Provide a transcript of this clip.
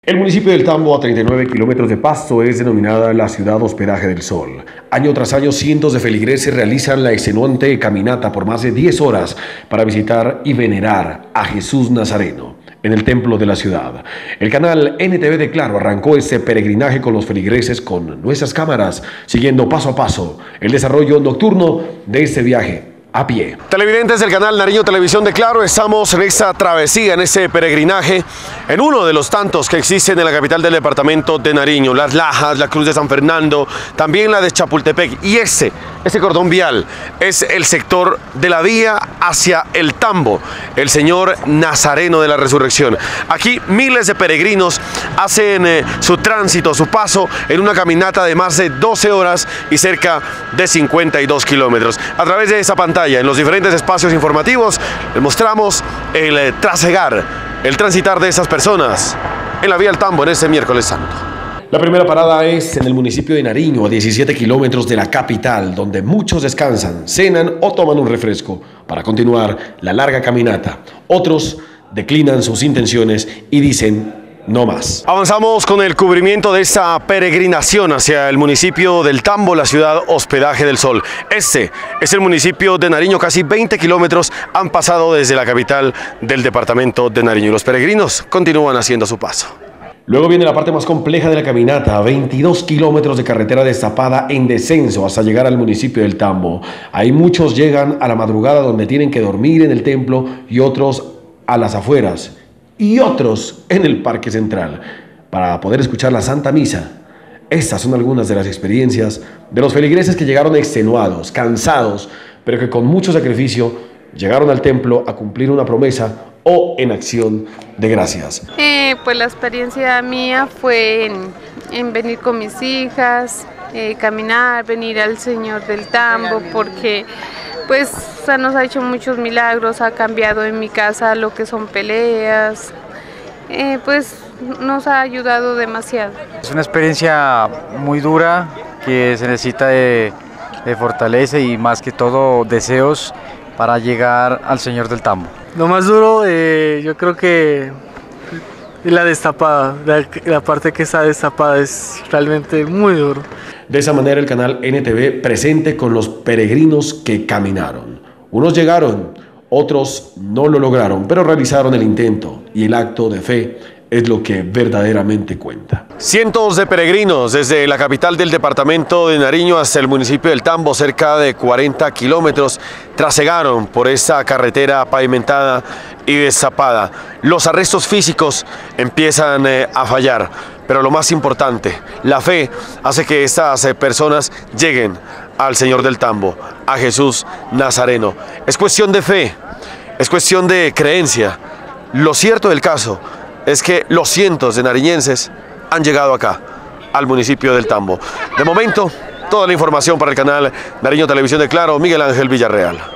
El municipio del Tambo, a 39 kilómetros de Pasto, es denominada la ciudad hospedaje del sol. Año tras año, cientos de feligreses realizan la extenuante caminata por más de 10 horas para visitar y venerar a Jesús Nazareno en el templo de la ciudad. El canal NTV de Claro arrancó este peregrinaje con los feligreses con nuestras cámaras, siguiendo paso a paso el desarrollo nocturno de este viaje a pie. Televidentes del canal Nariño Televisión de Claro, estamos en esta travesía, en ese peregrinaje, en uno de los tantos que existen en la capital del departamento de Nariño, Las Lajas, la Cruz de San Fernando, también la de Chapultepec, y ese cordón vial es el sector de la vía hacia el Tambo, el Señor Nazareno de la Resurrección. Aquí miles de peregrinos hacen su tránsito, su paso en una caminata de más de 12 horas y cerca de 52 kilómetros. A través de esa pantalla, en los diferentes espacios informativos, les mostramos el trasegar, el transitar de esas personas en la vía del Tambo en este miércoles santo. La primera parada es en el municipio de Nariño, a 17 kilómetros de la capital, donde muchos descansan, cenan o toman un refresco para continuar la larga caminata. Otros declinan sus intenciones y dicen no más. Avanzamos con el cubrimiento de esta peregrinación hacia el municipio del Tambo, la ciudad hospedaje del sol. Este es el municipio de Nariño, casi 20 kilómetros han pasado desde la capital del departamento de Nariño y los peregrinos continúan haciendo su paso. Luego viene la parte más compleja de la caminata, 22 kilómetros de carretera destapada en descenso hasta llegar al municipio del Tambo. Ahí muchos llegan a la madrugada donde tienen que dormir en el templo y otros a las afueras y otros en el Parque Central para poder escuchar la Santa Misa. Estas son algunas de las experiencias de los feligreses que llegaron extenuados, cansados, pero que con mucho sacrificio llegaron al templo a cumplir una promesa o en acción de gracias. Pues la experiencia mía fue en venir con mis hijas, caminar, venir al Señor del Tambo, porque pues nos ha hecho muchos milagros, ha cambiado en mi casa lo que son peleas, pues nos ha ayudado demasiado. Es una experiencia muy dura que se necesita de fortaleza y más que todo deseos para llegar al Señor del Tambo. Lo más duro yo creo que la destapada, la parte que está destapada es realmente muy duro. De esa manera el canal NTV presente con los peregrinos que caminaron. Unos llegaron, otros no lo lograron, pero realizaron el intento y el acto de fe es lo que verdaderamente cuenta. Cientos de peregrinos desde la capital del departamento de Nariño hasta el municipio del Tambo, cerca de 40 kilómetros, trasegaron por esta carretera pavimentada y destapada. Los arrestos físicos empiezan a fallar, pero lo más importante, la fe hace que estas personas lleguen al Señor del Tambo, a Jesús Nazareno. Es cuestión de fe, es cuestión de creencia. Lo cierto del caso es que los cientos de nariñenses han llegado acá, al municipio del Tambo. De momento, toda la información para el canal Nariño Televisión de Claro, Miguel Ángel Villarreal.